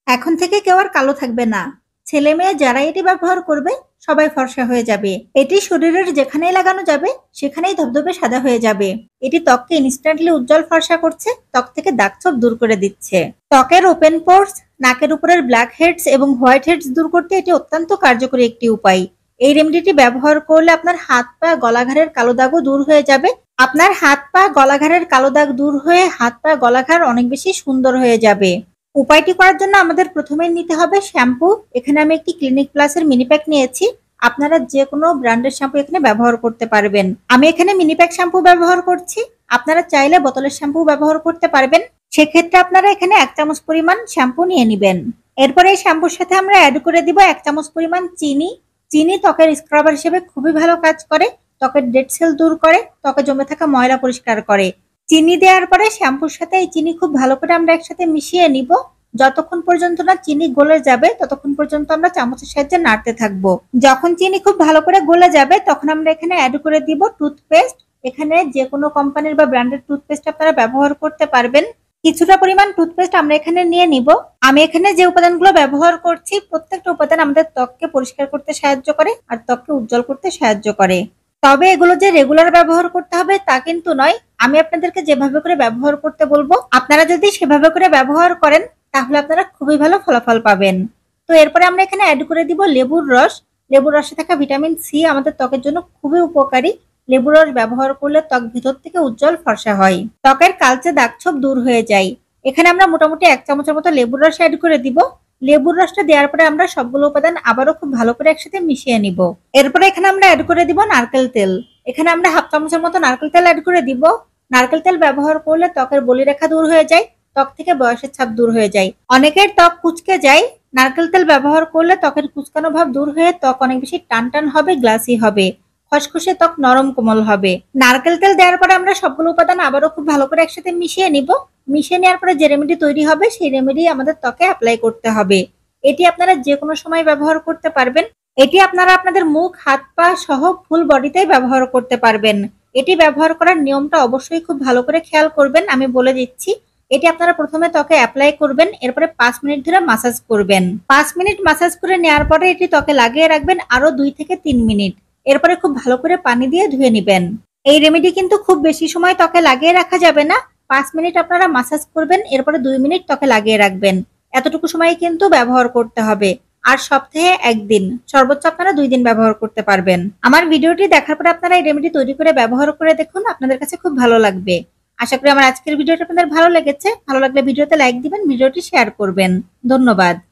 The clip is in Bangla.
এখন থেকে কেউ আর কালো থাকবে না। ছেলে মেয়ে যারা এটি ব্যবহার করবে সবাই ফর্সা হয়ে যাবে। এটি শরীরের যেখানেই লাগানো যাবে সেখানেই ধবধবে সাদা হয়ে যাবে। এটি ত্বককে ইনস্ট্যান্টলি উজ্জ্বল ফর্সা করছে, ত্বক থেকে দাগছোপ দূর করে দিচ্ছে। ত্বকের ওপেন পোর্স, নাকের উপরের ব্ল্যাক হেডস এবং হোয়াইট হেডস দূর করতে এটি অত্যন্ত কার্যকরী একটি উপায়। এই রেমেডিটি ব্যবহার করলে আপনার হাত পা গলাঘাড়ের কালো দাগও দূর হয়ে যাবে। আপনার হাত পা গলাঘাড়ের কালো দাগ দূর হয়ে হাত পা গলাঘাড় অনেক বেশি সুন্দর হয়ে যাবে। উপায়টি করার জন্য আমাদের প্রথমে নিতে হবে শ্যাম্পু। এখানে আমি একটি ক্লিনিক প্লাসের মিনি প্যাক নিয়েছি। আপনারা যে কোনো ব্র্যান্ডের শ্যাম্পু এখানে ব্যবহার করতে পারবেন। আমি এখানে মিনি প্যাক শ্যাম্পু ব্যবহার করছি। আপনারা চাইলে বোতলের শ্যাম্পু ব্যবহার করতে পারবেন। সেক্ষেত্রে আপনারা এখানে 1 চামচ পরিমাণ শ্যাম্পু নিয়ে নেবেন। এরপরে এই শ্যাম্পুর সাথে আমরা অ্যাড করে দিব 1 চামচ পরিমাণ চিনি। চিনি ত্বকের স্ক্রাবার হিসেবে খুবই ভালো কাজ করে, ত্বকের ডেড সেল দূর করে, ত্বকে জমে থাকা ময়লা পরিষ্কার করে। চিনি দেওয়ার পরে শ্যাম্পুর সাথে এই চিনি খুব ভালো করে আমরা একসাথে মিশিয়ে নিব। যতক্ষণ পর্যন্ত না চিনি গলে যাবে ততক্ষণ পর্যন্ত আমরা চামচের সাহায্যে নাড়তে থাকবো। যখন চিনি খুব ভালো করে গলে যাবে তখন আমরা এখানে অ্যাড করে দিব টুথপেস্ট। এখানে যে কোনো কোম্পানির বা ব্র্যান্ডের টুথপেস্ট আপনারা ব্যবহার করতে পারবেন। কিছুটা পরিমাণ টুথপেস্ট আমরা এখানে নিয়ে নিব। আমি এখানে যে উপাদানগুলো ব্যবহার করছি প্রত্যেকটা উপাদান আমাদের ত্বককে পরিষ্কার করতে সাহায্য করে আর ত্বককে উজ্জ্বল করতে সাহায্য করে। তবে এগুলো যে রেগুলার ব্যবহার করতে হবে তা কিন্তু নয়। আমি আপনাদেরকে যেভাবে করে ব্যবহার করতে বলবো আপনারা যদি সেভাবে করে ব্যবহার করেন তাহলে আপনারা খুবই ভালো ফলাফল পাবেন। তো এরপরে আমরা এখানে অ্যাড করে দিব লেবুর রস। লেবুর রসে থাকা ভিটামিন সি আমাদের ত্বকের জন্য খুবই উপকারী। লেবুর রস ব্যবহার করলে ত্বক ভিতর থেকে উজ্জ্বল ফর্সা হয়, ত্বকের কালচে দাগছোপ দূর হয়ে যায়। এখানে আমরা মোটামুটি 1 চামচের মতো লেবুর রস অ্যাড করে দিব। লেবুর রসটা দেওয়ার পরে আমরা সবগুলো উপাদান আবারও খুব ভালো করে একসাথে মিশিয়ে নিব। এরপরে এখানে আমরা অ্যাড করে দিব নারকেল তেল। এখানে আমরা 1/2 চামচের মতো নারকেল তেল অ্যাড করে দিব। নারকেল তেল ব্যবহার করলে ত্বকের বলিরেখা দূর হয়ে যায়, ত্বক থেকে বয়সের ছাপ দূর হয়ে যায়। অনেকের ত্বক কুঁচকে যায়, নারকেল তেল ব্যবহার করলে ত্বকের কুঁচকানো ভাব দূর হয়ে ত্বক অনেক বেশি টান টান হবে, গ্লাসি হবে, খসখসে ত্বক নরম কোমল হবে। নারকেল তেল দেওয়ার পরে আমরা সবগুলো উপাদান আবারও খুব ভালো করে একসাথে মিশিয়ে নিব। মিশিয়ে নেওয়ার পরে যে রেমেডি তৈরি হবে সেই রেমেডি আমাদের ত্বকে অ্যাপ্লাই করতে হবে। এটি আপনারা যে কোনো সময় ব্যবহার করতে পারবেন। এটি আপনারা আপনাদের মুখ, হাত পা সহ ফুল বডিতেই ব্যবহার করতে পারবেন। এটি ব্যবহার করার নিয়মটা অবশ্যই খুব ভালো করে খেয়াল করবেন। আমি বলে দিচ্ছি, এটি আপনারা প্রথমে ত্বকে অ্যাপ্লাই করবেন, এরপরে 5 মিনিট ধরে মাসাজ করবেন। 5 মিনিট মাসাজ করে নেওয়ার পরে এটি ত্বকে লাগিয়ে রাখবেন আরো 2 থেকে 3 মিনিট। এরপরে খুব ভালো করে পানি দিয়ে ধুয়ে নেবেন। এই রেমেডি কিন্তু খুব বেশি সময় ত্বকে লাগিয়ে রাখা যাবে না। 5 মিনিট আপনারা মাসাজ করবেন, এরপরে 2 মিনিট ত্বকে লাগিয়ে রাখবেন। এতটুকু সময় কিন্তু ব্যবহার করতে হবে। আর সপ্তাহে 1 দিন, সর্বোচ্চ আপনারা 2 দিন ব্যবহার করতে পারবেন। আমার ভিডিওটি দেখার পরে আপনারা এই রেমেডি তৈরি করে ব্যবহার করে দেখুন, আপনাদের কাছে খুব ভালো লাগবে। আশা করি আমার আজকের ভিডিওটা আপনাদের ভালো লেগেছে। ভালো লাগলে ভিডিওতে লাইক দিবেন, ভিডিওটি শেয়ার করবেন। ধন্যবাদ।